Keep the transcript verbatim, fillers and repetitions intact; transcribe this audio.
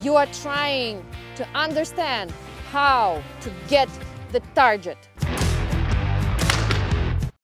You are trying to understand how to get the target.